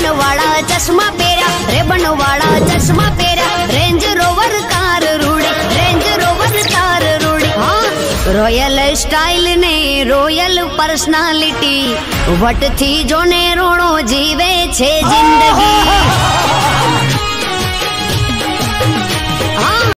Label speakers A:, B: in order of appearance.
A: वाला चश्मा पेरा, रेबन वाला चश्मा पेरा, रेंज रोवर कार रूड़ी, रेंज रोवर कार रूड़ी। हाँ रॉयल स्टाइल ने रॉयल पर्सनालिटी, वट थी जो ने रोणो जीवे छे जिंदगी।